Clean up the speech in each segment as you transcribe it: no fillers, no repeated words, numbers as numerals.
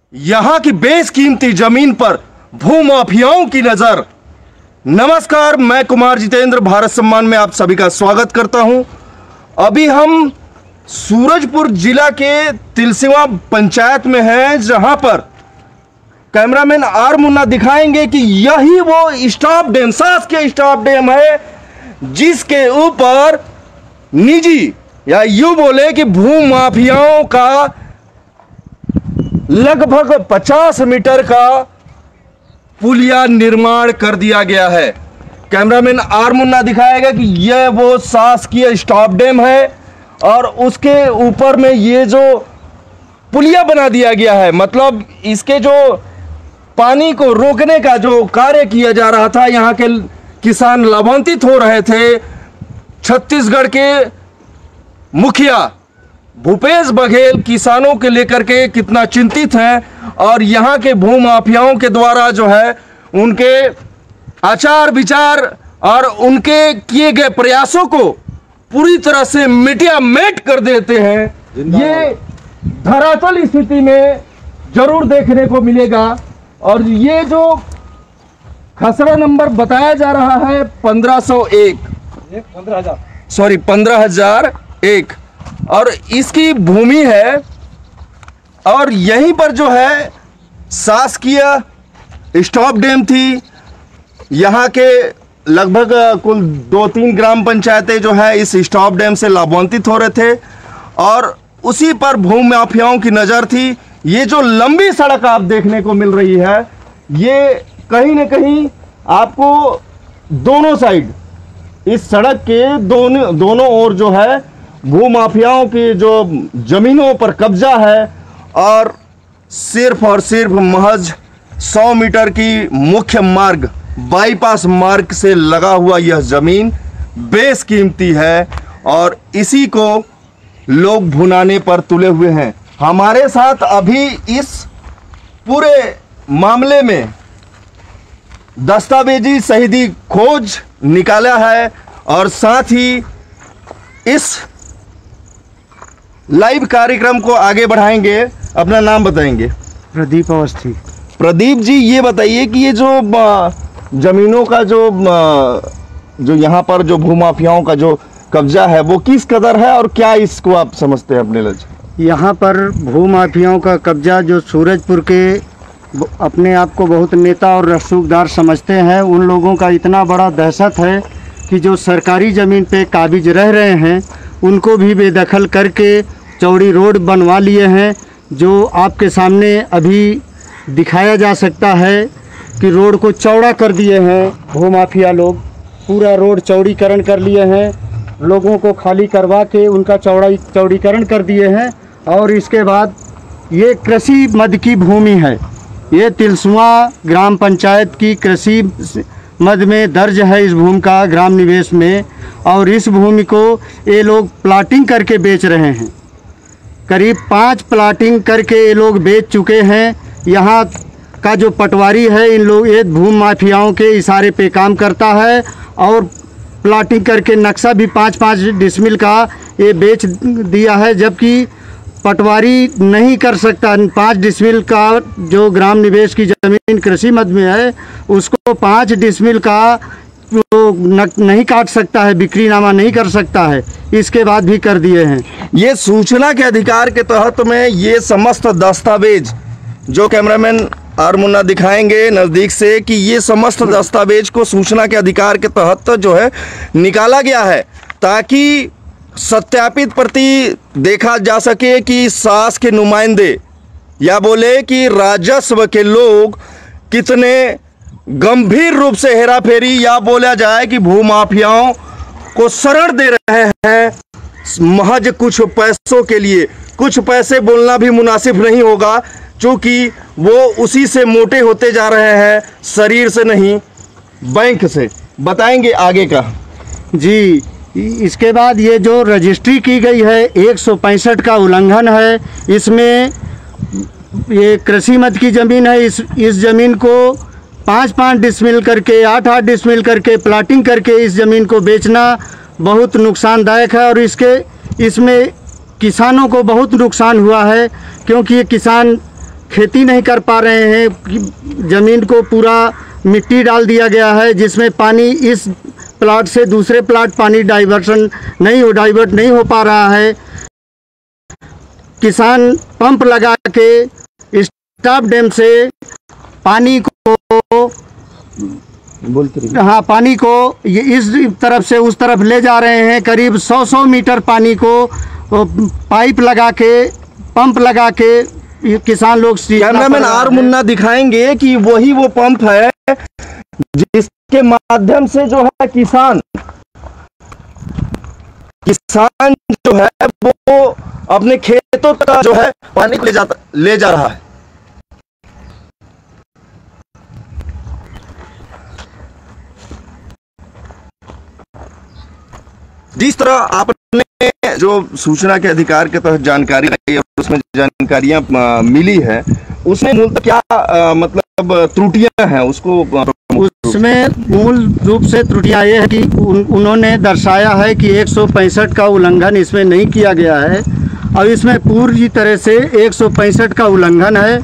यहां की बेशकीमती जमीन पर भूमाफियाओं की नजर। नमस्कार, मैं कुमार जितेंद्र भारत सम्मान में आप सभी का स्वागत करता हूं। अभी हम सूरजपुर जिला के तिलसिवा पंचायत में हैं, जहां पर कैमरामैन आर मुन्ना दिखाएंगे कि यही वो स्टॉप डैम, शासकीय स्टॉप डैम है, जिसके ऊपर निजी या यूं बोले कि भूमाफियाओं का लगभग 50 मीटर का पुलिया निर्माण कर दिया गया है। कैमरामैन आर मुन्ना दिखाएगा कि यह वो शासकीय स्टॉप डैम है और उसके ऊपर में ये जो पुलिया बना दिया गया है, मतलब इसके जो पानी को रोकने का जो कार्य किया जा रहा था, यहाँ के किसान लाभान्वित हो रहे थे। छत्तीसगढ़ के मुखिया भूपेश बघेल किसानों के लेकर के कितना चिंतित हैं और यहाँ के भूमाफियाओं के द्वारा जो है उनके आचार विचार और उनके किए गए प्रयासों को पूरी तरह से मिटियामेट कर देते हैं। ये धरातल स्थिति में जरूर देखने को मिलेगा। और ये जो खसरा नंबर बताया जा रहा है 15,001 और इसकी भूमि है, और यहीं पर जो है शासकीय स्टॉप डैम थी। यहाँ के लगभग कुल 2-3 ग्राम पंचायतें जो है इस स्टॉप डैम से लाभान्वित हो रहे थे और उसी पर भूमाफियाओं की नज़र थी। ये जो लंबी सड़क आप देखने को मिल रही है, ये कहीं न कहीं आपको दोनों साइड इस सड़क के दोनों ओर जो है भूमाफियाओं की जो जमीनों पर कब्जा है और सिर्फ महज 100 मीटर की मुख्य मार्ग, बाईपास मार्ग से लगा हुआ यह जमीन बेशकीमती है और इसी को लोग भुनाने पर तुले हुए हैं। हमारे साथ अभी इस पूरे मामले में दस्तावेजी शहीदी खोज निकाला है और साथ ही इस लाइव कार्यक्रम को आगे बढ़ाएंगे। अपना नाम बताएंगे? प्रदीप अवस्थी। प्रदीप जी, ये बताइए कि ये जो जमीनों का जो यहाँ पर जो भूमाफियाओं का जो कब्जा है वो किस कदर है और क्या इसको आप समझते हैं अपने लक्ष्य? यहाँ पर भूमाफियाओं का कब्जा जो सूरजपुर के अपने आप को बहुत नेता और रसूखदार समझते हैं, उन लोगों का इतना बड़ा दहशत है कि जो सरकारी ज़मीन पे काबिज रह रहे हैं उनको भी बेदखल करके चौड़ी रोड बनवा लिए हैं। जो आपके सामने अभी दिखाया जा सकता है कि रोड को चौड़ा कर दिए हैं भूमाफिया लोग, पूरा रोड चौड़ीकरण कर लिए हैं, लोगों को खाली करवा के उनका चौड़ीकरण कर दिए हैं। और इसके बाद ये कृषि मद की भूमि है, ये तिलसिवा ग्राम पंचायत की कृषि मद में दर्ज है इस भूमि का ग्राम निवेश में। और इस भूमि को ये लोग प्लाटिंग करके बेच रहे हैं, करीब 5 प्लाटिंग करके ये लोग बेच चुके हैं। यहाँ का जो पटवारी है, इन लोग ये भूमाफियाओं के इशारे पे काम करता है और प्लाटिंग करके नक्शा भी 5-5 डिसमिल का ये बेच दिया है, जबकि पटवारी नहीं कर सकता। 5 डिसमिल का जो ग्राम निवेश की ज़मीन कृषि मद में है उसको 5 डिसमिल का तो नहीं काट सकता है, बिक्रीनामा नहीं कर सकता है, इसके बाद भी कर दिए हैं। ये सूचना के अधिकार के तहत में ये समस्त दस्तावेज जो कैमरामैन आर मुन्ना दिखाएंगे नज़दीक से कि ये समस्त दस्तावेज को सूचना के अधिकार के तहत जो है निकाला गया है ताकि सत्यापित प्रति देखा जा सके कि शासन के नुमाइंदे या बोले कि राजस्व के लोग कितने गंभीर रूप से हेराफेरी या बोला जाए कि भूमाफियाओं को शरण दे रहे हैं महज कुछ पैसों के लिए। कुछ पैसे बोलना भी मुनासिब नहीं होगा, क्योंकि वो उसी से मोटे होते जा रहे हैं, शरीर से नहीं बैंक से। बताएंगे आगे का? जी, इसके बाद ये जो रजिस्ट्री की गई है 165 का उल्लंघन है। इसमें ये कृषि मद की ज़मीन है, इस ज़मीन को 5-5 डिसमिल करके 8-8 डिसमिल करके प्लाटिंग करके इस ज़मीन को बेचना बहुत नुकसानदायक है। और इसमें किसानों को बहुत नुकसान हुआ है, क्योंकि ये किसान खेती नहीं कर पा रहे हैं। ज़मीन को पूरा मिट्टी डाल दिया गया है, जिसमें पानी इस प्लाट से दूसरे प्लाट पानी डाइवर्ट नहीं हो पा रहा है। किसान पंप लगा के स्टॉप डैम से पानी को पानी को ये इस तरफ से उस तरफ ले जा रहे हैं। करीब 100 मीटर पानी को पाइप लगा के, पंप लगा के किसान लोग। कैमरामैन आर मुन्ना दिखाएंगे कि वही वो पंप है जिसके माध्यम से जो है किसान जो है वो अपने खेतों तक जो है पानी ले जा रहा है। जिस तरह आपने जो सूचना के अधिकार के तहत जानकारी आई है, उसमें जानकारियां मिली है, उसमें मूलतः क्या मतलब त्रुटियां हैं उसको? उसमें मूल रूप से त्रुटियां ये है कि उन्होंने दर्शाया है कि 165 का उल्लंघन इसमें नहीं किया गया है, और इसमें पूरी तरह से 165 का उल्लंघन है।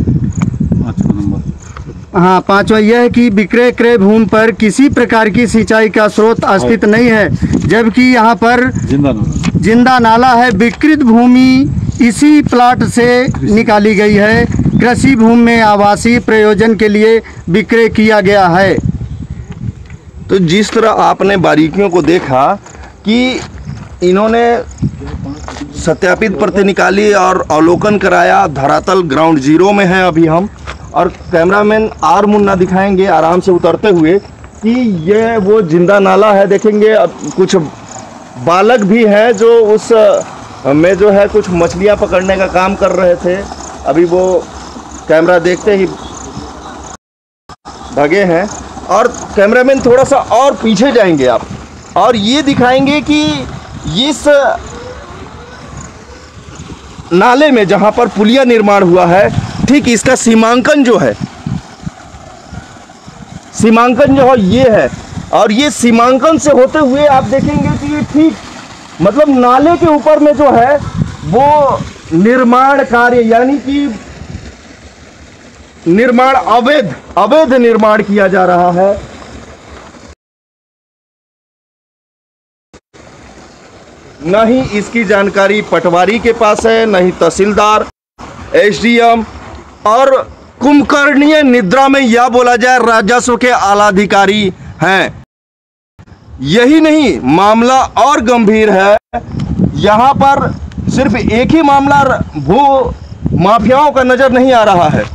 हाँ, पांचवा यह है कि विक्रय क्रय भूमि पर किसी प्रकार की सिंचाई का स्रोत अस्तित्व नहीं है, जबकि यहाँ पर जिंदा नाला है। विकृत भूमि इसी प्लाट से निकाली गई है। कृषि भूमि में आवासीय प्रयोजन के लिए विक्रय किया गया है। तो जिस तरह आपने बारीकियों को देखा कि इन्होंने सत्यापित प्रति निकाली और अवलोकन कराया, धरातल ग्राउंड जीरो में है अभी हम, और कैमरामैन आर मुन्ना दिखाएंगे आराम से उतरते हुए कि ये वो जिंदा नाला है। देखेंगे अब कुछ बालक भी हैं जो उस में जो है कुछ मछलियां पकड़ने का काम कर रहे थे। अभी वो कैमरा देखते ही भागे हैं। और कैमरामैन थोड़ा सा और पीछे जाएंगे आप, और ये दिखाएंगे कि इस नाले में जहां पर पुलिया निर्माण हुआ है, ठीक इसका सीमांकन जो है ये है। और ये सीमांकन से होते हुए आप देखेंगे कि ये ठीक मतलब नाले के ऊपर में जो है वो निर्माण कार्य, यानी कि निर्माण अवैध निर्माण किया जा रहा है। न ही इसकी जानकारी पटवारी के पास है, न ही तहसीलदार, एसडीएम, और कुंभकर्णीय निद्रा में यह बोला जाए राजस्व के आलाधिकारी हैं। यही नहीं, मामला और गंभीर है। यहां पर सिर्फ एक ही मामला भू माफियाओं का नजर नहीं आ रहा है।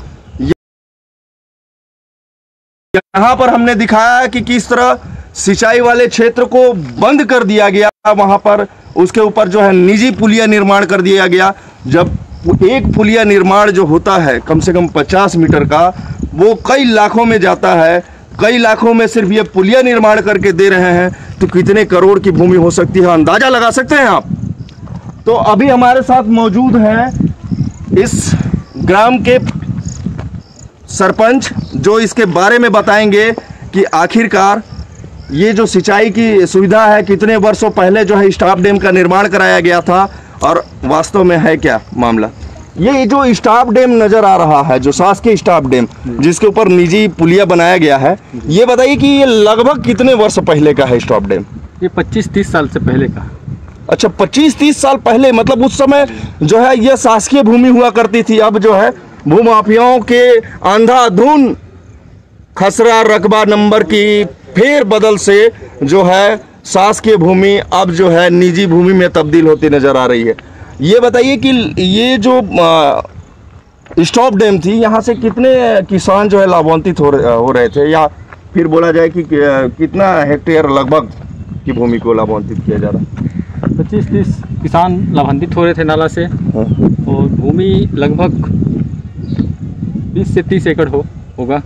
यहां पर हमने दिखाया कि किस तरह सिंचाई वाले क्षेत्र को बंद कर दिया गया, वहां पर उसके ऊपर जो है निजी पुलिया निर्माण कर दिया गया। जब एक पुलिया निर्माण जो होता है कम से कम 50 मीटर का, वो कई लाखों में जाता है। कई लाखों में सिर्फ ये पुलिया निर्माण करके दे रहे हैं, तो कितने करोड़ की भूमि हो सकती है, अंदाजा लगा सकते हैं आप। तो अभी हमारे साथ मौजूद हैं इस ग्राम के सरपंच, जो इसके बारे में बताएंगे कि आखिरकार ये जो सिंचाई की सुविधा है कितने वर्षों पहले जो है स्टॉप डैम का निर्माण कराया गया था, और वास्तव में है क्या मामला। ये जो स्टॉप डैम नजर आ रहा है, जो शासकीय स्टॉप डैम जिसके ऊपर निजी पुलिया बनाया गया है, ये बताइए कि ये लगभग कितने वर्ष पहले का है स्टॉप डैम? ये 25-30 साल से पहले का। अच्छा, 25-30 साल पहले, मतलब उस समय जो है यह शासकीय भूमि हुआ करती थी। अब जो है भूमाफियाओं के अंधाधुन खसरा रकबा नंबर की फेर बदल से जो है शासकीय भूमि अब जो है निजी भूमि में तब्दील होती नजर आ रही है। ये बताइए कि ये जो स्टॉप डैम थी, यहाँ से कितने किसान जो है लाभान्वित हो रहे थे, या फिर बोला जाए कि कितना हेक्टेयर लगभग की भूमि को लाभान्वित किया जा रहा है? 25-30 किसान लाभान्वित हो रहे थे नाला से। हाँ। और भूमि लगभग 20 से 30 एकड़ होगा।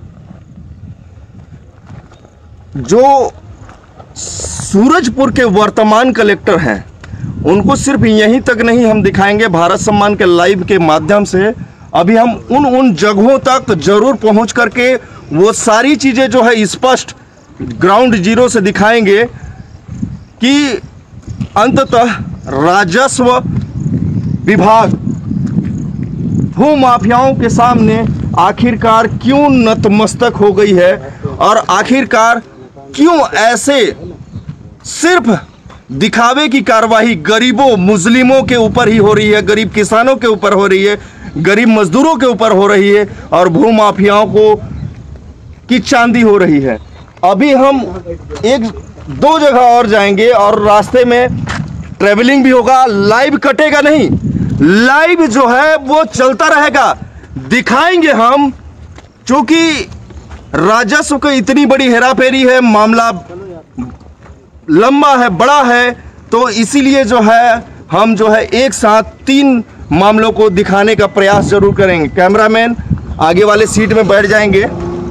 जो सूरजपुर के वर्तमान कलेक्टर हैं, उनको सिर्फ यहीं तक नहीं हम दिखाएंगे भारत सम्मान के लाइव के माध्यम से। अभी हम उन जगहों तक जरूर पहुंच करके वो सारी चीजें जो है स्पष्ट ग्राउंड जीरो से दिखाएंगे कि अंततः राजस्व विभाग भू माफियाओं के सामने आखिरकार क्यों नतमस्तक हो गई है और आखिरकार क्यों ऐसे सिर्फ दिखावे की कार्रवाई गरीबों मुस्लिमों के ऊपर ही हो रही है, गरीब किसानों के ऊपर हो रही है, गरीब मजदूरों के ऊपर हो रही है और भू माफियाओं को की चांदी हो रही है। अभी हम एक दो जगह और जाएंगे और रास्ते में ट्रेवलिंग भी होगा, लाइव कटेगा नहीं, लाइव जो है वो चलता रहेगा, दिखाएंगे हम। चूंकि राजस्व की इतनी बड़ी हेराफेरी है, मामला लंबा है, बड़ा है, तो इसीलिए जो है हम जो है एक साथ 3 मामलों को दिखाने का प्रयास जरूर करेंगे। कैमरामैन आगे वाले सीट में बैठ जाएंगे।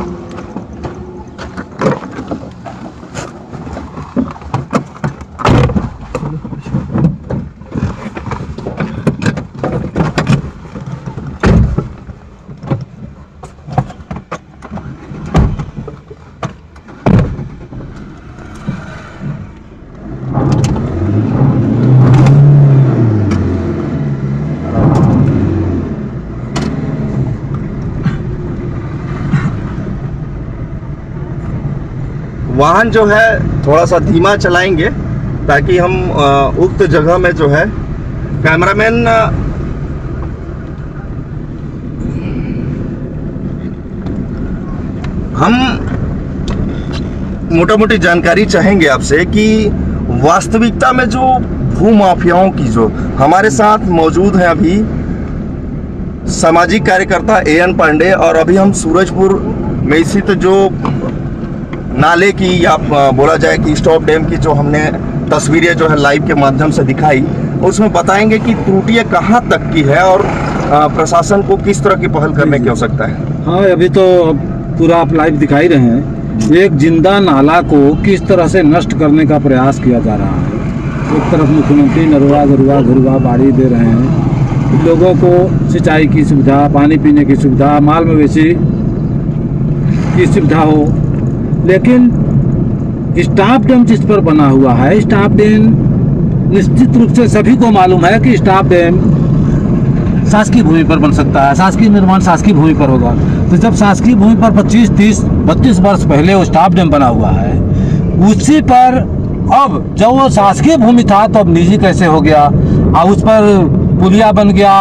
वाहन जो है थोड़ा सा धीमा चलाएंगे ताकि हम उक्त जगह में जो है कैमरामैन हम मोटा मोटी जानकारी चाहेंगे आपसे कि वास्तविकता में जो भू माफियाओं की जो हमारे साथ मौजूद हैं अभी सामाजिक कार्यकर्ता AN पांडे, और अभी हम सूरजपुर में स्थित जो नाले की या बोला जाए कि स्टॉप डैम की जो हमने तस्वीरें जो है लाइव के माध्यम से दिखाई, उसमें बताएंगे कि त्रुटियां कहां तक की है और प्रशासन को किस तरह की पहल करने की आवश्यकता है। हाँ, अभी तो पूरा आप लाइव दिखाई रहे हैं। एक जिंदा नाला को किस तरह से नष्ट करने का प्रयास किया जा रहा है। एक तरफ मुख्यमंत्री नरुआ गरुआ घरुआ बाड़ी दे रहे हैं, लोगों को सिंचाई की सुविधा, पानी पीने की सुविधा, माल मवेशी की सुविधा हो, लेकिन स्टॉप डैम जिस पर बना हुआ है, स्टॉप डैम निश्चित रूप से सभी को मालूम है कि स्टॉप डैम शासकीय भूमि पर बन सकता है, शासकीय निर्माण शासकीय भूमि पर होगा। तो जब शासकीय भूमि पर 25, 30, 32 वर्ष पहले वो स्टॉप डैम बना हुआ है, उसी पर अब जब वो शासकीय भूमि था तो अब निजी कैसे हो गया, और उस पर पुलिया बन गया,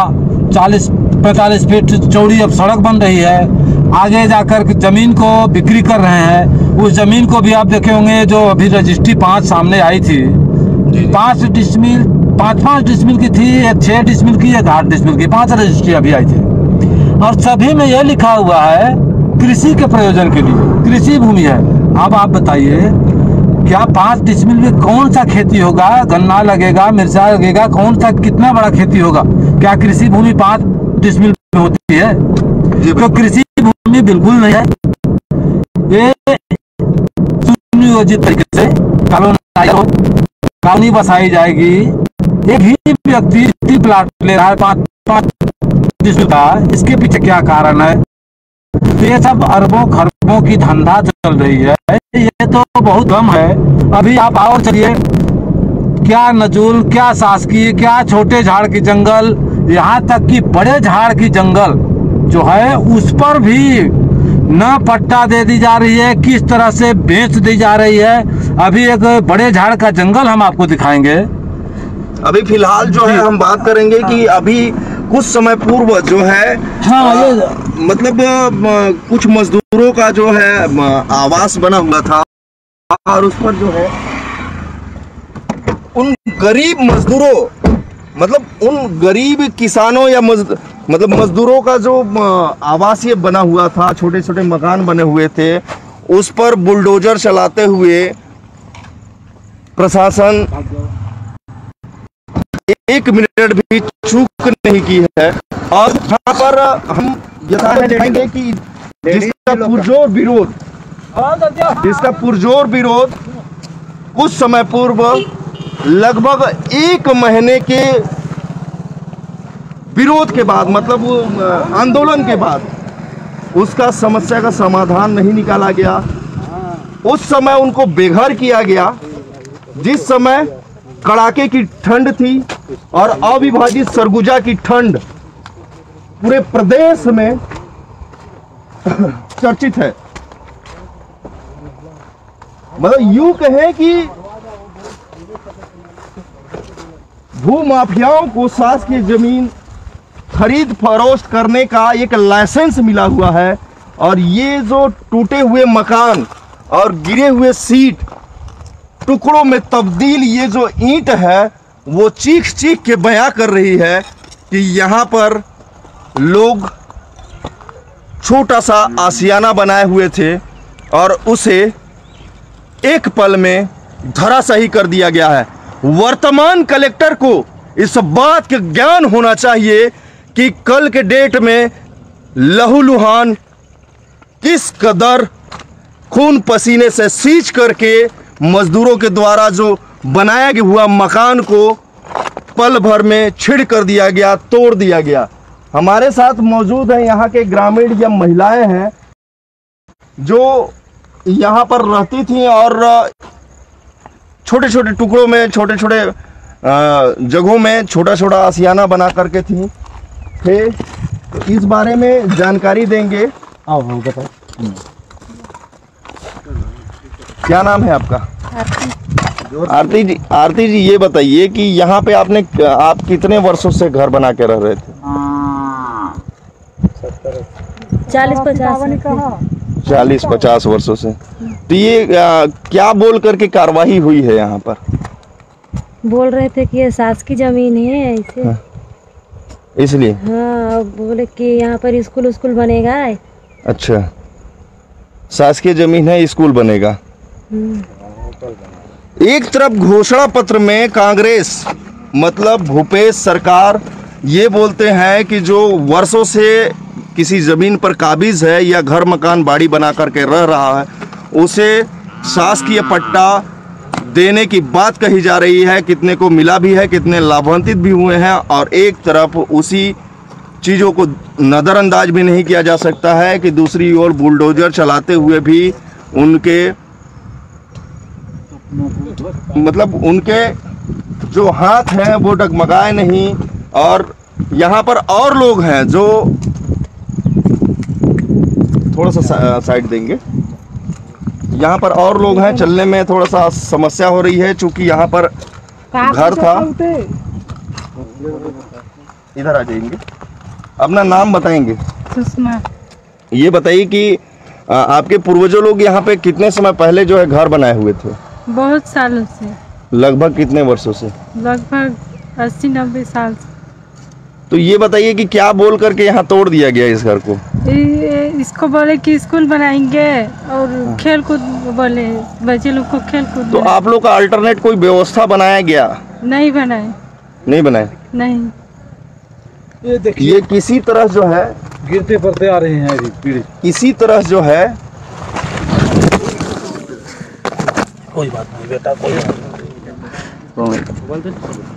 40-45 फीट चौड़ी अब सड़क बन रही है। आगे जाकर जमीन को बिक्री कर रहे हैं। उस जमीन को भी आप देखे होंगे, जो अभी रजिस्ट्री 5 सामने आई थी, 5 डिसमिल की थी, 6 डिसमिल की, 8 डिसमिल की, 5 रजिस्ट्री अभी आई थी, और सभी में यह लिखा हुआ है कृषि के प्रयोजन के लिए, कृषि भूमि है। अब आप बताइए, क्या 5 डिसमिल में कौन सा खेती होगा? गन्ना लगेगा, मिर्चा लगेगा, कौन सा कितना बड़ा खेती होगा? क्या कृषि भूमि 5 डिसमिल में होती है? तो कृषि भूमि बिल्कुल नहीं है। ये सुनियोजित तरीके से कॉलोनी बसाई जाएगी। एक ही व्यक्ति प्लाट ले रहा है 5 डिसमिल का, इसके पीछे क्या कारण है? तो ये सब अरबों खरबों की धंधा चल रही है, ये तो बहुत कम है। अभी आप और चलिए, क्या नजूल, क्या शासकीय, क्या छोटे झाड़ की जंगल, यहाँ तक कि बड़े झाड़ की जंगल जो है उस पर भी न पट्टा दे दी जा रही है, किस तरह से बेच दी जा रही है। अभी एक बड़े झाड़ का जंगल हम आपको दिखाएंगे। अभी फिलहाल जो है हम बात करेंगे कि अभी कुछ समय पूर्व जो है मतलब कुछ मजदूरों का जो है आवास बना हुआ था, और उस पर जो है उन गरीब मजदूरों, मतलब उन गरीब किसानों या मतलब मजदूरों का जो आवास ये बना हुआ था, छोटे छोटे मकान बने हुए थे, उस पर बुलडोजर चलाते हुए प्रशासन 1 मिनट भी चूक नहीं की है। और यहाँ पर हम यह देखेंगे कि जिसका पुरजोर विरोध कुछ समय पूर्व लगभग 1 महीने के विरोध के बाद, मतलब आंदोलन के बाद, उसका समस्या का समाधान नहीं निकाला गया। उस समय उनको बेघर किया गया, जिस समय कड़ाके की ठंड थी और अविभाजित सरगुजा की ठंड पूरे प्रदेश में चर्चित है। मतलब यूं कहें कि भूमाफियाओं को शासकीय जमीन खरीद फरोख्त करने का एक लाइसेंस मिला हुआ है, और ये जो टूटे हुए मकान और गिरे हुए सीट टुकड़ों में तब्दील ये जो ईंट है वो चीख चीख के बयां कर रही है कि यहाँ पर लोग छोटा सा आशियाना बनाए हुए थे और उसे एक पल में धराशायी कर दिया गया है। वर्तमान कलेक्टर को इस बात का ज्ञान होना चाहिए कि कल के डेट में लहूलुहान किस कदर खून पसीने से सींच करके मजदूरों के द्वारा जो बनाया हुआ मकान को पल भर में छिड़ कर दिया गया, तोड़ दिया गया। हमारे साथ मौजूद है यहाँ के ग्रामीण या महिलाएं हैं जो यहाँ पर रहती थी और छोटे छोटे टुकड़ों में, छोटे छोटे जगहों में छोटा छोटा आशियाना बना करके थी। तो इस बारे में जानकारी देंगे। आओ हम बताओ। क्या नाम है आपका? आरती जी। आरती जी, ये बताइए कि यहाँ पे आप कितने वर्षों से घर बना के रह रहे थे? 40-50 वर्षों से। तो ये क्या बोल करके कार्रवाई हुई है यहाँ पर? बोल रहे थे कि ये सास की जमीन है ऐसे। हाँ। इसलिए? हाँ, बोले कि यहाँ पर स्कूल बनेगा। अच्छा, शासकीय जमीन है, स्कूल बनेगा। एक तरफ घोषणा पत्र में कांग्रेस मतलब भूपेश सरकार ये बोलते हैं कि जो वर्षों से किसी जमीन पर काबिज है या घर मकान बाड़ी बना करके रह रहा है उसे शासकीय पट्टा देने की बात कही जा रही है। कितने को मिला भी है, कितने लाभान्वित भी हुए हैं, और एक तरफ उसी चीज़ों को नज़रअंदाज भी नहीं किया जा सकता है कि दूसरी ओर बुलडोजर चलाते हुए भी उनके जो हाथ हैं वो डगमगाए नहीं। और यहाँ पर और लोग हैं जो थोड़ा सा साइड देंगे। यहाँ पर और लोग हैं, चलने में थोड़ा सा समस्या हो रही है चूंकि यहाँ पर घर था। इधर आ जाएंगे। अपना नाम बताएंगे? सुषमा। ये बताइए कि आपके पूर्वजों लोग यहाँ पे कितने समय पहले जो है घर बनाए हुए थे? बहुत सालों से। लगभग कितने वर्षों से? लगभग 80-90 साल से। तो ये बताइए कि क्या बोल करके यहाँ तोड़ दिया गया इस घर को? इसको बोले कि स्कूल बनाएंगे और खेल कूद, बोले बच्चे लोग को खेल कूद। तो आप लोग का अल्टरनेट कोई व्यवस्था बनाया गया? नहीं बनाए। नहीं बनाए? नहीं। ये देखिए, ये किसी तरह जो है गिरते पड़ते आ रहे हैं पीढ़ी। किसी तरह जो है, कोई बात नहीं बेटा, कोई बात नहीं।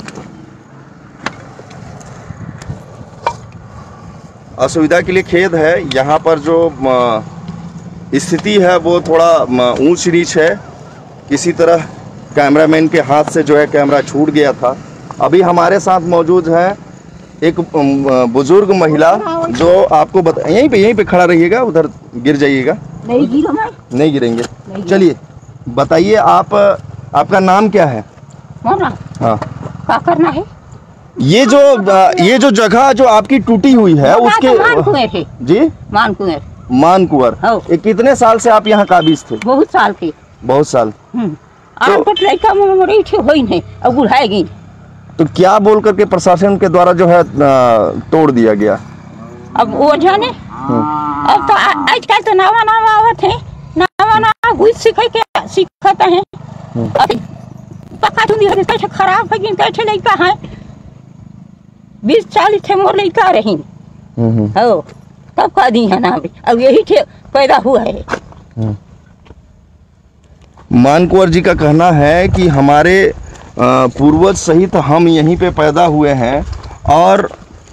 असुविधा के लिए खेद है। यहाँ पर जो स्थिति है वो थोड़ा ऊंच नीच है। किसी तरह कैमरामैन के हाथ से जो है कैमरा छूट गया था। अभी हमारे साथ मौजूद है एक बुजुर्ग महिला जो आपको यहीं पे खड़ा रहिएगा, उधर गिर जाइएगा। नहीं गिरेंगे। चलिए बताइए, आपका नाम क्या है? हाँ, क्या करना है? ये जो जगह जो आपकी टूटी हुई है उसके जी मानकुंवर, ये कितने साल से आप यहाँ काबिज थे? बहुत साल के। बहुत साल। तो क्या बोल करके प्रशासन के द्वारा जो है तोड़ दिया गया? अब वो जाने। अब तो आजकल तो नवा आवत है, नवा कुछ सीखते हैं। पक्का तुम कैसे खराब है, कैसे लड़का है 20-40 थे मोर लड़का रही हो, तब कह दी है ना। अब यही थे पैदा हुआ है। मानकुंवर जी का कहना है कि हमारे पूर्वज सहित हम यहीं पे पैदा हुए हैं और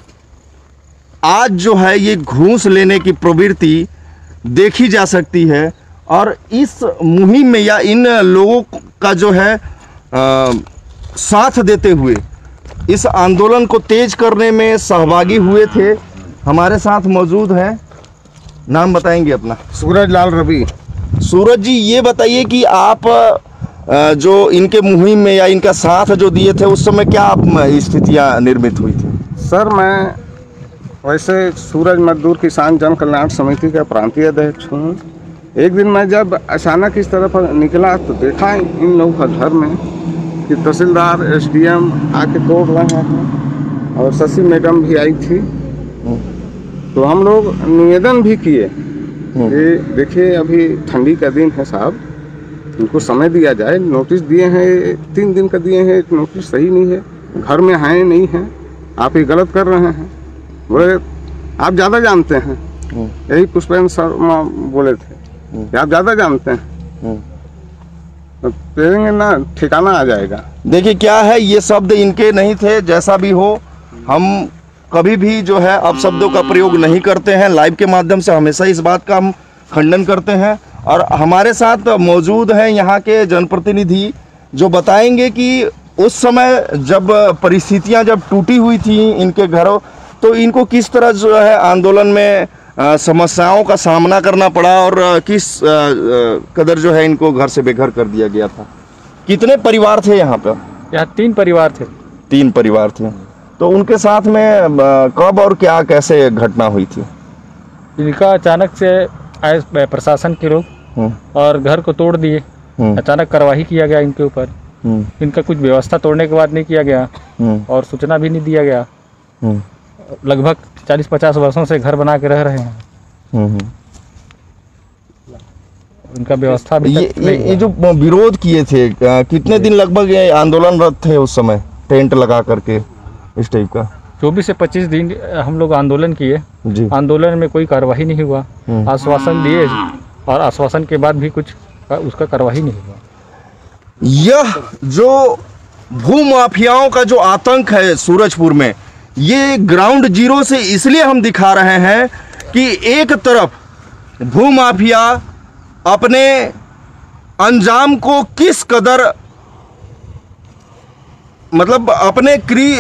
आज जो है ये घूस लेने की प्रवृत्ति देखी जा सकती है। और इस मुहिम में या इन लोगों का जो है साथ देते हुए इस आंदोलन को तेज करने में सहभागी हुए थे हमारे साथ मौजूद हैं, नाम बताएंगे अपना? सूरज लाल रवि। सूरज जी, ये बताइए कि आप जो इनके मुहिम में या इनका साथ जो दिए थे उस समय क्या स्थितियाँ निर्मित हुई थी? सर मैं वैसे सूरज मजदूर किसान जन कल्याण समिति का प्रांतीय अध्यक्ष हूँ। एक दिन मैं जब अचानक इस तरफ निकला तो देखा इन लोगों का घर में कि तहसीलदार SDM आके तोड़ रहे हैं और शशि मैडम भी आई थी। तो हम लोग निवेदन भी किए कि देखिए अभी ठंडी का दिन है साहब, इनको समय दिया जाए। नोटिस दिए हैं, 3 दिन का दिए हैं, नोटिस सही नहीं है, घर में हैं नहीं हैं, आप ये गलत कर रहे हैं। बोले आप ज़्यादा जानते हैं, यही पुष्पेंद्र शर्मा बोले थे कि आप ज़्यादा जानते हैं, तो कहेंगे ना ठिकाना आ जाएगा। देखिए क्या है, ये शब्द इनके नहीं थे। जैसा भी हो, हम कभी भी जो है अब शब्दों का प्रयोग नहीं करते हैं। लाइव के माध्यम से हमेशा इस बात का हम खंडन करते हैं। और हमारे साथ मौजूद हैं यहाँ के जनप्रतिनिधि जो बताएंगे कि उस समय जब परिस्थितियाँ जब टूटी हुई थी इनके घरों, तो इनको किस तरह जो है आंदोलन में समस्याओं का सामना करना पड़ा और किस कदर जो है इनको घर से बेघर कर दिया गया था। कितने परिवार थे यहाँ पर? यहाँ 3 परिवार थे। 3 परिवार थे। तो उनके साथ में कब और क्या कैसे घटना हुई थी? इनका अचानक से आए प्रशासन के लोग और घर को तोड़ दिए। अचानक कार्रवाई किया गया इनके ऊपर। इनका कुछ व्यवस्था तोड़ने के बाद नहीं किया गया और सूचना भी नहीं दिया गया। लगभग 40-50 वर्षों से घर बना के रह रहे हैं। उनका व्यवस्था भी ये जो विरोध किए थे, कितने दिन लगभग ये आंदोलनरत थे उस समय, टेंट लगा करके इस टाइप का? 24 से 25 दिन हम लोग आंदोलन किए। आंदोलन में कोई कार्रवाई नहीं हुआ। आश्वासन दिए और आश्वासन के बाद भी कुछ उसका कार्रवाई नहीं हुआ। यह जो भूमाफियाओं का जो आतंक है सूरजपुर में, ये ग्राउंड जीरो से इसलिए हम दिखा रहे हैं कि एक तरफ भूमाफिया अपने अंजाम को किस कदर मतलब अपने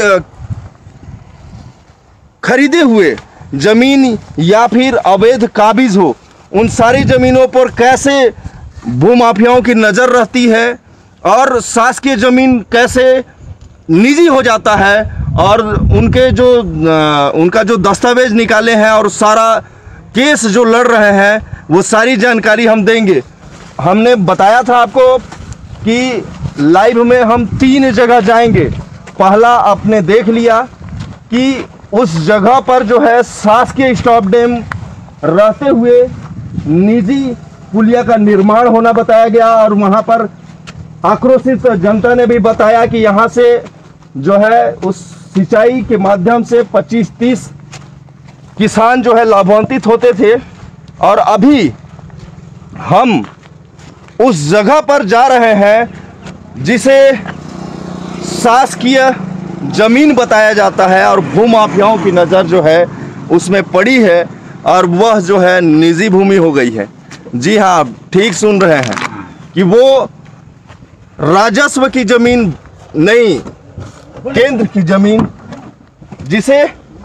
खरीदे हुए जमीन या फिर अवैध काबिज हो, उन सारी जमीनों पर कैसे भूमाफियाओं की नज़र रहती है और शासकीय जमीन कैसे निजी हो जाता है और उनके जो उनका जो दस्तावेज निकाले हैं और सारा केस जो लड़ रहे हैं, वो सारी जानकारी हम देंगे। हमने बताया था आपको कि लाइव में हम 3 जगह जाएंगे। पहला आपने देख लिया कि उस जगह पर जो है शासकीय स्टॉप डैम रहते हुए निजी पुलिया का निर्माण होना बताया गया और वहां पर आक्रोशित जनता ने भी बताया कि यहां से जो है उस सिंचाई के माध्यम से 25-30 किसान जो है लाभान्वित होते थे। और अभी हम उस जगह पर जा रहे हैं जिसे शासकीय जमीन बताया जाता है और भूमाफियाओं की नज़र जो है उसमें पड़ी है और वह जो है निजी भूमि हो गई है। जी हाँ, आप ठीक सुन रहे हैं कि वो राजस्व की जमीन नहीं, केंद्र की जमीन जिसे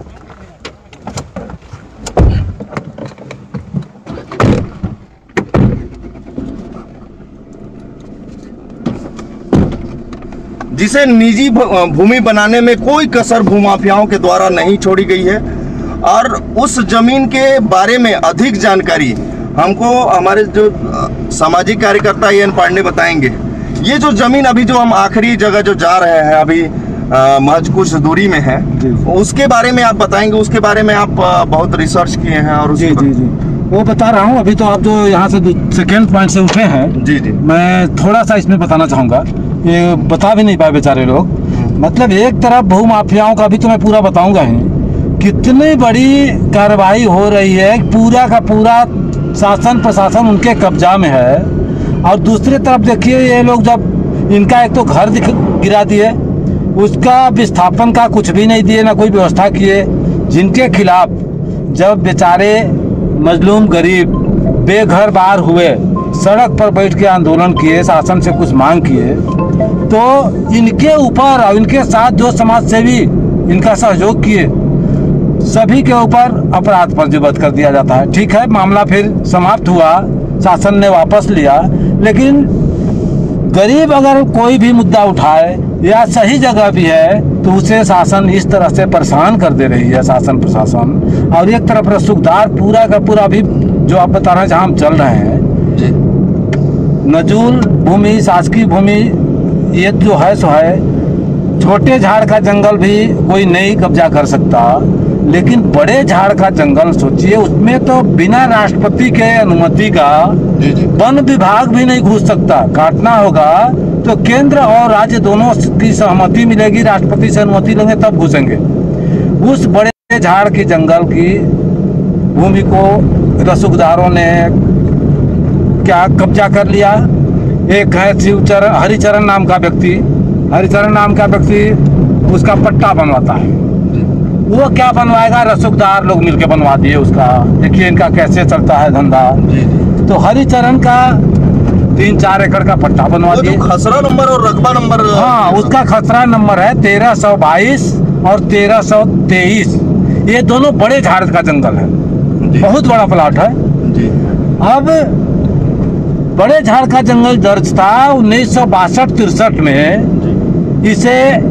निजी भूमि बनाने में कोई कसर भूमाफियाओं के द्वारा नहीं छोड़ी गई है। और उस जमीन के बारे में अधिक जानकारी हमको हमारे जो सामाजिक कार्यकर्ता एन पांडे बताएंगे। ये जो जमीन अभी जो हम आखिरी जगह जो जा रहे हैं अभी महज कुछ दूरी में है, उसके बारे में आप बताएंगे। उसके बारे में आप बहुत रिसर्च किए हैं और जी वो बता रहा हूँ। अभी तो आप जो यहाँ से सेकेंड पॉइंट से उठे हैं, जी मैं थोड़ा सा इसमें बताना चाहूँगा। ये बता भी नहीं पाए बेचारे लोग। मतलब एक तरफ भूमाफियाओं का भी तो मैं पूरा बताऊँगा ही, कितनी बड़ी कार्रवाई हो रही है, पूरा का पूरा शासन प्रशासन उनके कब्जा में है। और दूसरी तरफ देखिए ये लोग जब इनका एक तो घर गिरा दिए, उसका विस्थापन का कुछ भी नहीं दिए, ना कोई व्यवस्था किए। जिनके खिलाफ जब बेचारे मजलूम गरीब बेघर बार हुए, सड़क पर बैठ के आंदोलन किए, शासन से कुछ मांग किए, तो इनके ऊपर और इनके साथ जो समाज सेवी इनका सहयोग किए, सभी के ऊपर अपराध पंजीबद्ध कर दिया जाता है। ठीक है, मामला फिर समाप्त हुआ, शासन ने वापस लिया, लेकिन गरीब अगर कोई भी मुद्दा उठाए या सही जगह भी है तो उसे शासन इस तरह से परेशान कर दे रही है, शासन प्रशासन। और एक तरफ रसूखदार पूरा का पूरा भी जो आप बता रहे हैं जहाँ हम चल रहे हैं, नजूल भूमि, शासकीय भूमि, ये जो है सो है। छोटे झाड़ का जंगल भी कोई नहीं कब्जा कर सकता, लेकिन बड़े झाड़ का जंगल सोचिए, उसमें तो बिना राष्ट्रपति के अनुमति का वन विभाग भी नहीं घुस सकता। काटना होगा तो केंद्र और राज्य दोनों की सहमति मिलेगी, राष्ट्रपति से अनुमति लेंगे तब घुसेंगे। उस बड़े झाड़ की जंगल की भूमि को रसूखदारों ने क्या कब्जा कर लिया। एक है हरिचरण नाम का व्यक्ति, उसका पट्टा बनवाता है। वो क्या बनवाएगा, रसूखदार लोग मिलके बनवा दिए उसका। देखिए इनका कैसे चलता है धंधा। तो हरिचरण का 3-4 एकड़ का पट्टा बनवा दिए। खसरा नंबर और रकबा नंबर, हाँ, उसका खसरा नंबर है 1322 और 1323। ये दोनों बड़े झाड़ का जंगल है, बहुत बड़ा प्लाट है। अब बड़े झाड़ का जंगल दर्ज था 1962-63 में। इसे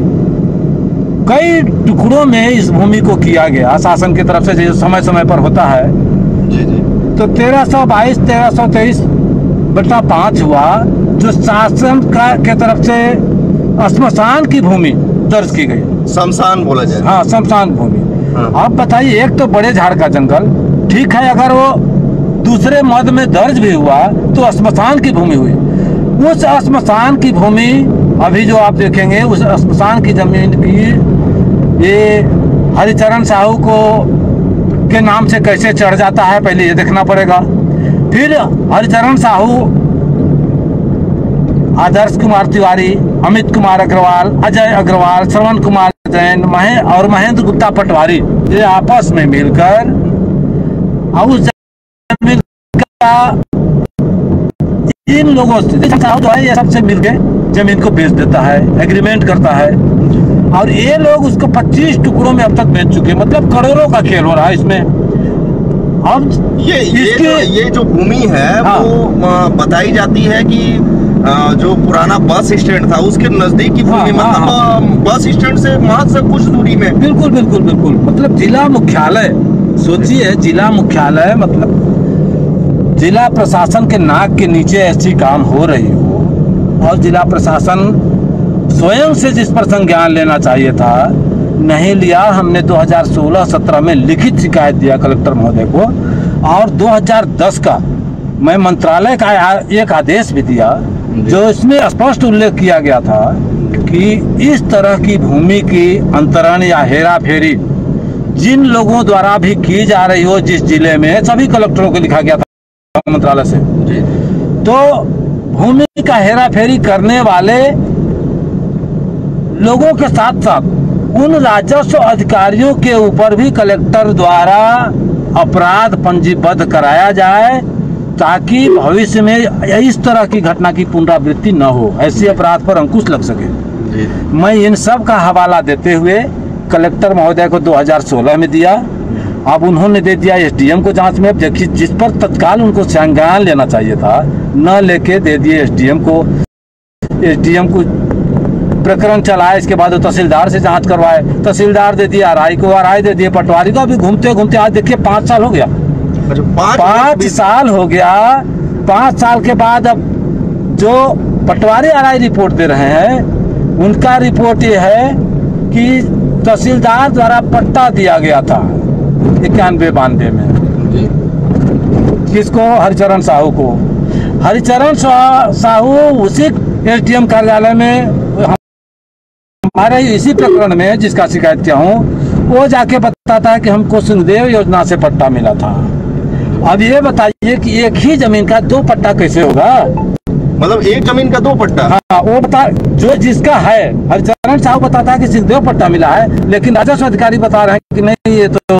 कई टुकड़ों में इस भूमि को किया गया शासन की तरफ से, जो समय समय पर होता है। तो 1322 1323/5 हुआ, जो शासन के तरफ से श्मशान की भूमि दर्ज की गई। शमशान बोला जाए, हाँ, शमशान भूमि। हाँ। अब बताइए, एक तो बड़े झाड़ का जंगल, ठीक है, अगर वो दूसरे मद में दर्ज भी हुआ तो श्मशान की भूमि हुई। उस श्मशान की भूमि अभी जो आप देखेंगे, उस श्मशान की जमीन की ये हरिचरण साहू को के नाम से कैसे चढ़ जाता है, पहले ये देखना पड़ेगा। फिर हरिचरण साहू, आदर्श कुमार तिवारी, अमित कुमार अग्रवाल, अजय अग्रवाल, श्रवण कुमार जैन और महेंद्र गुप्ता पटवारी, ये आपस में मिलकर उस जमीन का इन लोगों से जो है ये सबसे मिलकर जमीन को बेच देता है, एग्रीमेंट करता है। और ये लोग उसको 25 टुकड़ों में अब तक बेच चुके, मतलब करोड़ों का खेल हो रहा है इसमें। अब ये जो भूमि है, हाँ, वो बताई जाती है कि जो पुराना बस स्टैंड था उसके नजदीक की भूमि, मतलब बस स्टैंड से महज कुछ दूरी में। बिल्कुल बिल्कुल बिल्कुल, मतलब जिला मुख्यालय, सोचिए जिला मुख्यालय, मतलब जिला प्रशासन के नाक के नीचे ऐसी काम हो रही हो और जिला प्रशासन स्वयं से जिस पर संज्ञान लेना चाहिए था नहीं लिया। हमने 2016-17 में लिखित शिकायत दिया कलेक्टर महोदय को, और 2010 का मैं मंत्रालय का एक आदेश भी दिया, जो इसमें स्पष्ट उल्लेख किया गया था कि इस तरह की भूमि की अंतरण या हेरा फेरी जिन लोगों द्वारा भी की जा रही हो जिस जिले में, सभी कलेक्टरों को लिखा गया था मंत्रालय से। तो भूमि का हेरा फेरी करने वाले लोगों के साथ साथ उन राजस्व अधिकारियों के ऊपर भी कलेक्टर द्वारा अपराध पंजीबद्ध कराया जाए, ताकि भविष्य में इस तरह की घटना की पुनरावृत्ति न हो, ऐसे अपराध पर अंकुश लग सके। मैं इन सब का हवाला देते हुए कलेक्टर महोदय को 2016 में दिया। अब उन्होंने दे दिया एसडीएम को जांच में, जबकि जिस पर तत्काल उनको संज्ञान लेना चाहिए था न लेके दे दिए एसडीएम को। एसडीएम को प्रकरण चलाए, इसके बाद वो तहसीलदार से जांच करवाए, तहसीलदार दे दिया आरआई को, आरआई दे दिए पटवारी को। अभी घूमते घूमते आज देखिए 5 साल हो गया। 5 साल हो गया। 5 साल के बाद अब जो पटवारी आरआई रिपोर्ट दे रहे हैं, उनका रिपोर्ट ये है कि तहसीलदार द्वारा पट्टा दिया गया था 91-92 में। किसको? हरिचरण साहू को। हरिचरण साहू उसी एसडीएम कार्यालय में हमारे इसी प्रकरण में जिसका शिकायत किया हूँ, वो जाके बताता है कि हमको सिंहदेव योजना से पट्टा मिला था। अब ये बताइए कि एक ही जमीन का 2 पट्टा कैसे होगा? मतलब एक जमीन का 2 पट्टा? हाँ, वो बता, जो जिसका है हरिचरण साहू बताता है कि सिंहदेव पट्टा मिला है, लेकिन राजस्व अधिकारी बता रहे हैं कि नहीं, ये तो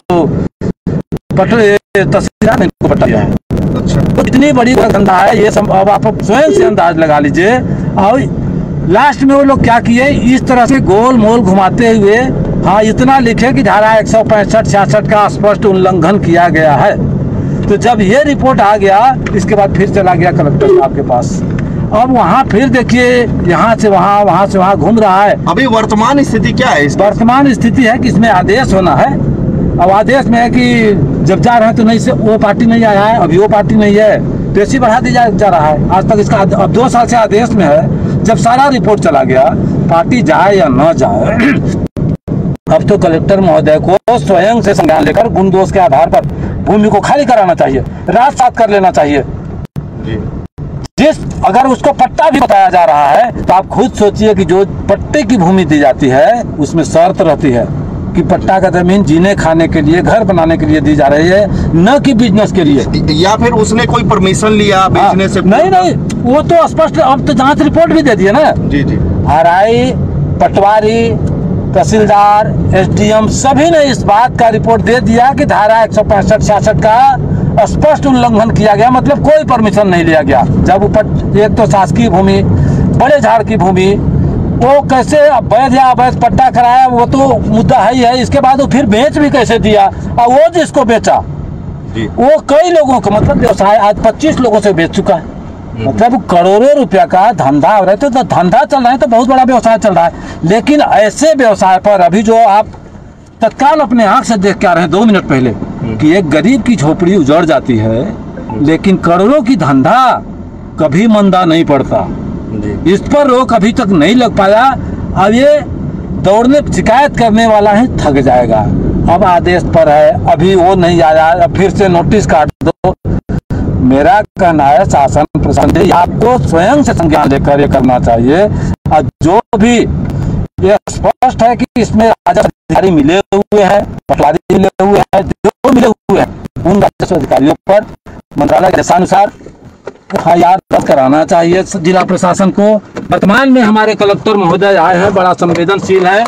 तहसीलदार ने इनको पट्टा दिया है। अच्छा, तो इतनी बड़ी धंधा है ये सब, अब आप स्वयं से अंदाज लगा लीजिए। और लास्ट में वो लोग क्या किए, इस तरह से गोल मोल घुमाते हुए हाँ इतना लिखे कि धारा 165-66 का स्पष्ट उल्लंघन किया गया है। तो जब ये रिपोर्ट आ गया, इसके बाद फिर चला गया कलेक्टर साहब के पास। अब वहाँ फिर देखिए, यहाँ से वहाँ से वहाँ घूम रहा है। अभी वर्तमान स्थिति क्या है? वर्तमान स्थिति है कि इसमें आदेश होना है। अब आदेश में है कि जब जा रहे हैं तो नहीं से वो पार्टी नहीं आया है, अभी वो पार्टी नहीं है, तो ऐसी बढ़ा दी जा रहा है। आज तक इसका अब 2 साल से आदेश में है। जब सारा रिपोर्ट चला गया, पार्टी जाए या न जाए, अब तो कलेक्टर महोदय को स्वयं से संज्ञान लेकर गुण दोष के आधार पर भूमि को खाली कराना चाहिए, रात सात कर लेना चाहिए। जिस अगर उसको पट्टा भी बताया जा रहा है, तो आप खुद सोचिए कि जो पट्टे की भूमि दी जाती है उसमें शर्त रहती है कि पट्टा का जमीन जीने खाने के लिए, घर बनाने के लिए दी जा रही है, न कि बिजनेस के लिए। या फिर उसने कोई परमिशन लिया बेचने से? नहीं, वो तो स्पष्ट, अब तो जांच रिपोर्ट भी दे दी है ना। जी। आरआई, पटवारी, तहसीलदार, एसडीएम सभी ने इस बात का रिपोर्ट दे दिया कि धारा 165-66 का स्पष्ट उल्लंघन किया गया, मतलब कोई परमिशन नहीं लिया गया। जब ऊपर एक तो शासकीय भूमि, बड़े झाड़ की भूमि, वो कैसे वैध या अवैध पट्टा कराया वो तो मुद्दा है ही है। इसके बाद वो फिर बेच भी कैसे दिया, और वो जिसको बेचा वो कई लोगों को, मतलब व्यवसाय आज 25 लोगों से बेच चुका है। मतलब करोड़ों रुपया का धंधा हो रहा है। तो धंधा चल रहा है तो बहुत बड़ा व्यवसाय चल रहा है। लेकिन ऐसे व्यवसाय पर अभी जो आप तत्काल अपने आंख से देख के आ रहे हैं 2 मिनट पहले कि एक गरीब की झोपड़ी उजड़ जाती है, लेकिन करोड़ों की धंधा कभी मंदा नहीं पड़ता। इस पर रोक अभी तक नहीं लग पाया। अब ये दौड़ने शिकायत करने वाला ही थक जाएगा। अब आदेश पर है, अभी वो नहीं आया, अब फिर से नोटिस काट दो। मेरा कहना है शासन प्रशासन आपको स्वयं से संज्ञान लेकर ये करना चाहिए। और जो भी ये स्पष्ट है कि इसमें राजस्व अधिकारी मिले हुए हैं, पटवारी मिले हुए हैं, जो मिले हुए हैं उन राजस्व अधिकारियों पर मंत्रालय के दिशानुसार FIR कराना चाहिए जिला प्रशासन को। वर्तमान में हमारे कलेक्टर महोदय आए हैं, बड़ा संवेदनशील है।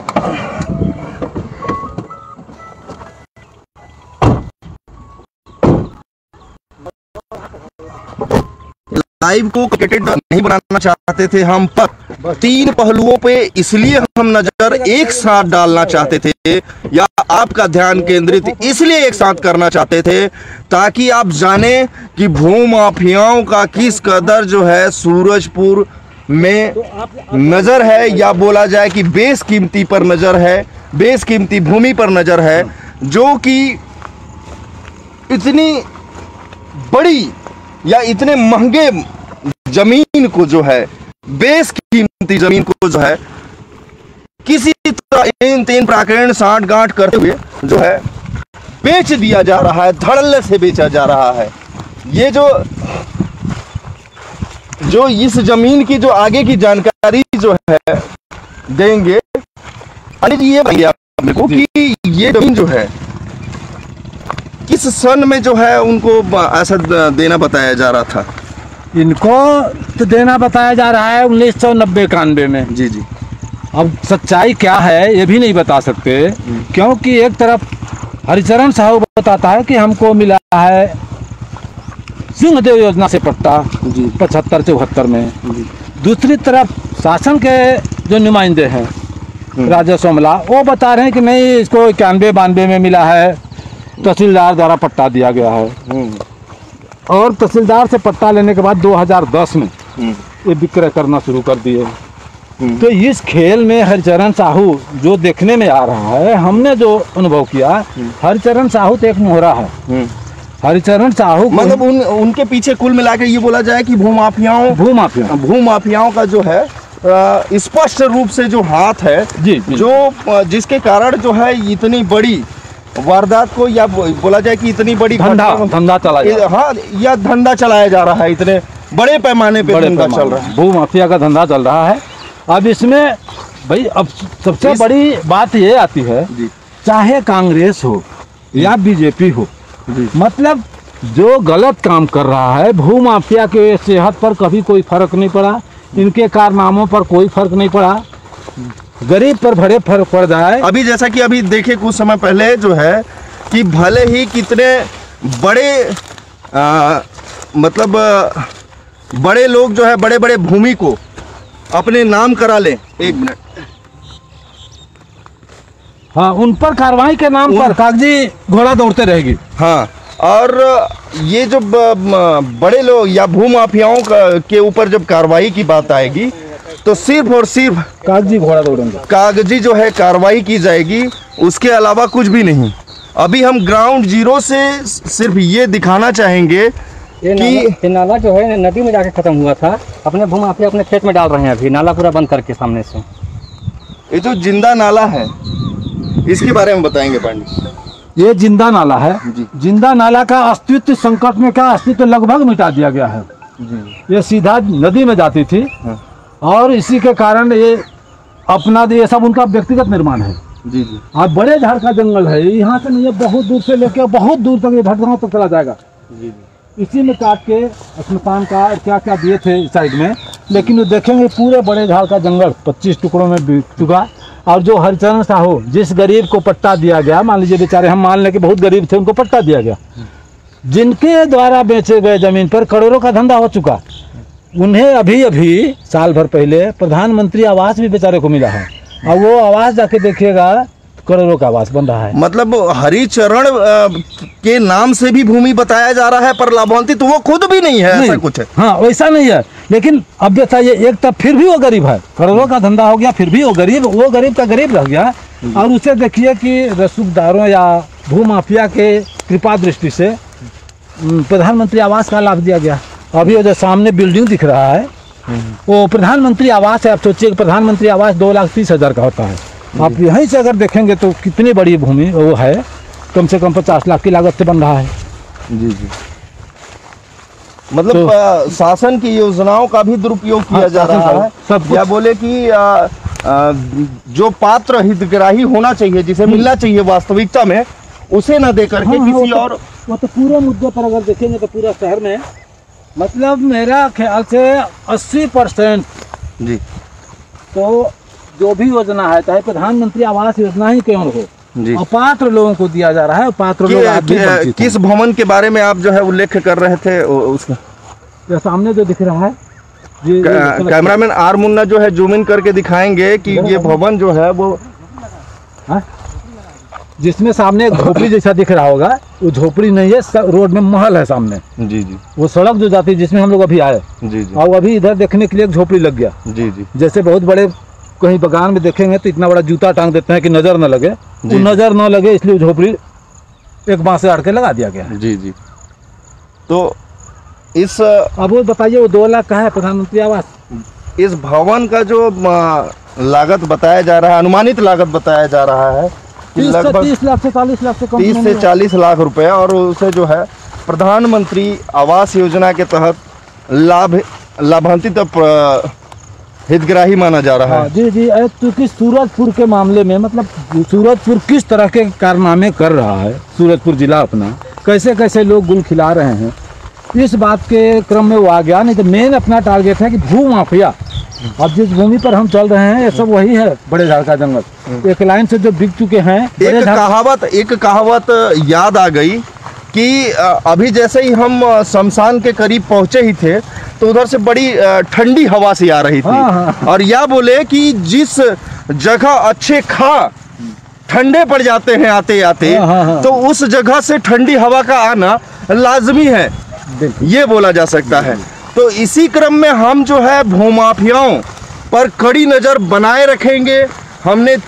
लाइव को कॉम्प्लिकेटेड नहीं बनाना चाहते थे हम, पर 3 पहलुओं पे इसलिए हम नजर एक साथ डालना चाहते थे, या आपका ध्यान केंद्रित इसलिए एक साथ करना चाहते थे, ताकि आप जाने कि भूमाफियाओं का किस कदर जो है सूरजपुर में नजर है, या बोला जाए कि बेशकीमती पर नजर है, बेशकीमती भूमि पर नजर है, जो कि इतनी बड़ी या इतने महंगे जमीन को जो है, बेशकीमती जमीन को जो है, किसी तरह इन प्राकरण साठ-गांठ करते हुए जो है बेच दिया जा रहा है, धड़ल्ले से बेचा जा रहा है। ये जो इस जमीन की जो आगे की जानकारी जो है देंगे, अनिल जी ये बताइए आप मेरे को कि ये जमीन जो है किस सन में जो है उनको ऐसा देना बताया जा रहा था? इनको तो देना बताया जा रहा है 1990-91 में। जी। अब सच्चाई क्या है ये भी नहीं बता सकते, क्योंकि एक तरफ हरिचरण साहू बताता है कि हमको मिला है सिंहदेव योजना से पट्टा 75-74 में। दूसरी तरफ शासन के जो नुमाइंदे हैं राजस्व अमला, वो बता रहे हैं कि नहीं, इसको 91-92 में मिला है, तहसीलदार द्वारा पट्टा दिया गया है। और तहसीलदार से पट्टा लेने के बाद 2010 में ये विक्रय करना शुरू कर दिए। तो इस खेल में हरिचरण साहू जो देखने में आ रहा है, हमने जो अनुभव किया, हरिचरण साहू तो एक मोहरा है। हरिचरण साहू मतलब उनके पीछे कुल मिला के ये बोला जाए कि भूमाफियाओं का जो है स्पष्ट रूप से जो हाथ है, जो जिसके कारण जो है इतनी बड़ी वारदात को, या बोला जाए कि इतनी बड़ी धंधा चला, हाँ, या धंधा चलाया जा रहा है, इतने बड़े पैमाने पे धंधा चल रहा है, भूमाफिया का धंधा चल रहा है। अब इसमें भाई अब सबसे बड़ी बात ये आती है, चाहे कांग्रेस हो या बीजेपी हो, मतलब जो गलत काम कर रहा है, भूमाफिया के सेहत पर कभी कोई फर्क नहीं पड़ा, इनके कारनामों पर कोई फर्क नहीं पड़ा, गरीब पर बड़े फर्क पड़ जाए। अभी जैसा कि अभी देखे कुछ समय पहले जो है कि भले ही कितने बड़े मतलब बड़े लोग जो है बड़े बड़े भूमि को अपने नाम करा लें, एक मिनट, हाँ, उन पर कार्रवाई के नाम पर कागजी घोड़ा दौड़ते रहेगी। हाँ, और ये जो बड़े लोग या भूमाफियाओं के ऊपर जब कार्रवाई की बात आएगी तो सिर्फ और सिर्फ कागजी घोड़ा दौड़ेंगे, कागजी जो है कार्रवाई की जाएगी, उसके अलावा कुछ भी नहीं। अभी हम ग्राउंड जीरो से सिर्फ ये दिखाना चाहेंगे कि नाला जो है नदी में जाके खत्म हुआ था, अपने भूमाफिया अपने खेत में डाल रहे हैं अभी, नाला पूरा बंद करके सामने से। ये जो जिंदा नाला है इसके बारे में बताएंगे पांडे। ये जिंदा नाला है। जिंदा नाला का अस्तित्व संकट में, क्या अस्तित्व लगभग मिटा दिया गया है। ये सीधा नदी में जाती थी और इसी के कारण ये अपना ये सब उनका व्यक्तिगत निर्माण है। जी जी। आप बड़े झाड़ का जंगल है, यहाँ से नहीं है, बहुत दूर से लेके बहुत दूर तक ये भटगांव तक चला जाएगा। जी जी। इसी में काट के स्मशान का क्या क्या दिए थे इस साइड में, लेकिन वो देखेंगे पूरे बड़े झाड़ का जंगल 25 टुकड़ों में बिक चुका। और जो हरिचरण साहू, जिस गरीब को पट्टा दिया गया, मान लीजिए बेचारे हम मान लें कि बहुत गरीब थे, उनको पट्टा दिया गया, जिनके द्वारा बेचे गए जमीन पर करोड़ों का धंधा हो चुका, उन्हें अभी अभी साल भर पहले प्रधानमंत्री आवास भी बेचारे को मिला है। और वो आवास जाके देखिएगा, करोड़ों का आवास बन रहा है। मतलब हरिचरण के नाम से भी भूमि बताया जा रहा है, पर लाभान्वित वो खुद भी नहीं है, ऐसा कुछ है। हाँ, वैसा नहीं है। लेकिन अब बताइए, एक तब फिर भी वो गरीब है, करोड़ों का धंधा हो गया, फिर भी वो गरीब का गरीब रह गया। और उसे देखिए कि रसूखदारों या भूमाफिया के कृपा दृष्टि से प्रधानमंत्री आवास का लाभ दिया गया। अभी वो जो सामने बिल्डिंग दिख रहा है वो प्रधानमंत्री आवास है। आप सोचिए कि प्रधानमंत्री आवास 2,30,000 का होता है। आप यहीं से अगर देखेंगे तो कितनी बड़ी भूमि वो है, कम से कम 50 लाख की लागत से बन रहा है। जी जी। मतलब शासन की योजनाओं का भी दुरुपयोग किया जा रहा है। सब या बोले कि जो पात्र हितग्राही होना चाहिए, जिसे मिलना चाहिए वास्तविकता में, उसे न दे करके किसी और। वो तो पूरे मुद्दे पर अगर देखेंगे तो पूरा शहर में, मतलब मेरा ख्याल से 80% जी तो जो भी योजना है, चाहे प्रधानमंत्री आवास योजना ही क्यों हो, जी, अपात्र लोगों को दिया जा रहा है। पात्र लोग आज भी वंचित हैं। किस भवन के बारे में आप जो है उल्लेख कर रहे थे उसका? ये सामने जो दिख रहा है, कैमरामैन आर मुन्ना जो है जूम इन करके दिखाएंगे कि ये भवन जो है वो, जिसमें सामने एक झोपड़ी जैसा दिख रहा होगा, वो झोपड़ी नहीं है, रोड में महल है सामने। जी जी। वो सड़क जो जाती है जिसमें हम लोग अभी आए, जी जी, और अभी इधर देखने के लिए एक झोपड़ी लग गया। जी जी। जैसे बहुत बड़े कहीं बगान में देखेंगे तो इतना बड़ा जूता टांग देते हैं कि नजर न लगे, वो नजर न लगे इसलिए झोपड़ी एक बांस से आड़ के लगा दिया गया। जी जी। तो इस, अब वो बताइए, वो 2 लाख का है प्रधानमंत्री आवास। इस भवन का जो लागत बताया जा रहा है, अनुमानित लागत बताया जा रहा है, 30 लाख से 40 लाख से कम, 30 से 40 लाख रुपए, और उसे जो है प्रधानमंत्री आवास योजना के तहत लाभान्वित हितग्राही माना जा रहा है। जी जी। क्योंकि सूरजपुर के मामले में, मतलब सूरजपुर किस तरह के कारनामे कर रहा है, सूरजपुर जिला अपना कैसे कैसे लोग गुल खिला रहे हैं, इस बात के क्रम में वो आ गया। नहीं तो मेन अपना टारगेट है कि भू माफिया, अब जिस भूमि पर हम चल रहे हैं ये सब वही है, बड़े झाड़ का जंगल। एक लाइन से जो बिक चुके हैं। एक कहावत याद आ गई कि अभी जैसे ही हम शमशान के करीब पहुंचे ही थे तो उधर से बड़ी ठंडी हवा सी आ रही थी। और या बोले कि जिस जगह अच्छे खा ठंडे पड़ जाते हैं आते आते, तो उस जगह से ठंडी हवा का आना लाजमी है, ये बोला जा सकता है। तो इसी क्रम में हम जो है भूमाफियाओं पर कड़ी नज़र बनाए रखेंगे। हमने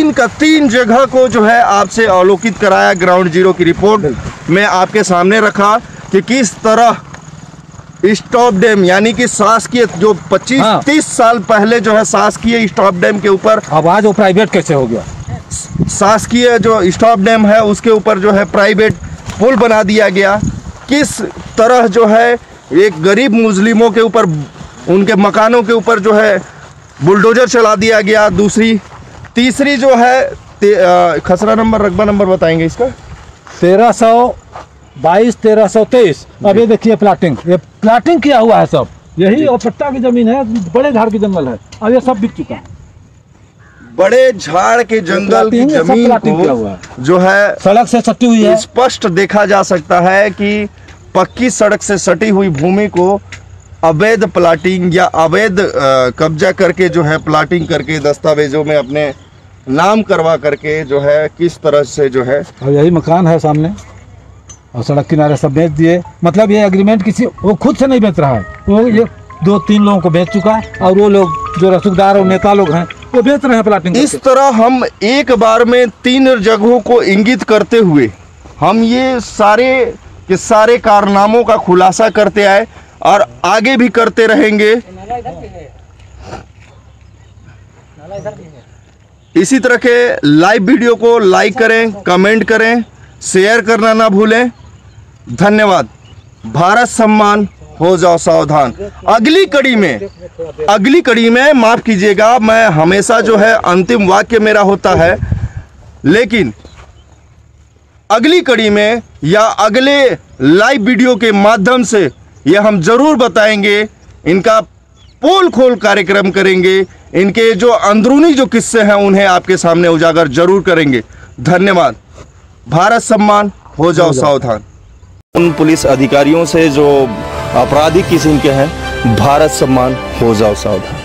3 जगह को जो है आपसे अवलोकित कराया, ग्राउंड जीरो की रिपोर्ट में आपके सामने रखा कि किस तरह स्टॉप डैम, यानी कि शासकीय जो 25-30 साल पहले जो है शासकीय स्टॉप डैम के ऊपर, अब आज वो प्राइवेट कैसे हो गया, शासकीय जो स्टॉप डैम है उसके ऊपर जो है प्राइवेट पुल बना दिया गया। किस तरह जो है एक गरीब मुस्लिमों के ऊपर, उनके मकानों के ऊपर जो है बुलडोजर चला दिया गया। तीसरी जो है खसरा नंबर, रकबा नंबर बताएंगे इसका, 1322, 1323। अब ये देखिए प्लाटिंग, ये प्लाटिंग किया हुआ है सब, यही और पट्टा की जमीन है, बड़े झाड़ की जंगल है, अब ये सब बिक चुका है। बड़े झाड़ के जंगल की जमीन को जो है सड़क से सटी हुई है। स्पष्ट देखा जा सकता है कि पक्की सड़क से सटी हुई भूमि को अवैध प्लाटिंग या अवैध कब्जा करके जो है प्लाटिंग करके दस्तावेजों में अपने नाम करवा करके जो है किस तरह से जो है, और यही मकान है सामने और सड़क किनारे सब बेच दिए। मतलब ये एग्रीमेंट किसी, वो खुद से नहीं बेच रहा है, वो ये 2-3 लोगों को बेच चुका है और वो लोग जो रसूखदार और नेता लोग हैं वो बेच रहे हैं प्लाटिंग। इस तरह हम एक बार में 3 जगहों को इंगित करते हुए हम ये सारे के सारे कारनामों का खुलासा करते आए और आगे भी करते रहेंगे। इसी तरह के लाइव वीडियो को लाइक करें, कमेंट करें, शेयर करना ना भूलें। धन्यवाद। भारत सम्मान, हो जाओ सावधान। अगली कड़ी में माफ कीजिएगा, मैं हमेशा जो है अंतिम वाक्य मेरा होता है, लेकिन अगली कड़ी में या अगले लाइव वीडियो के माध्यम से ये हम जरूर बताएंगे, इनका पोल खोल कार्यक्रम करेंगे, इनके जो अंदरूनी जो किस्से हैं उन्हें आपके सामने उजागर जरूर करेंगे। धन्यवाद। भारत सम्मान, हो जाओ सावधान। उन पुलिस अधिकारियों से जो आपराधिक किस्म के हैं, भारत सम्मान, हो जाओ सावधान।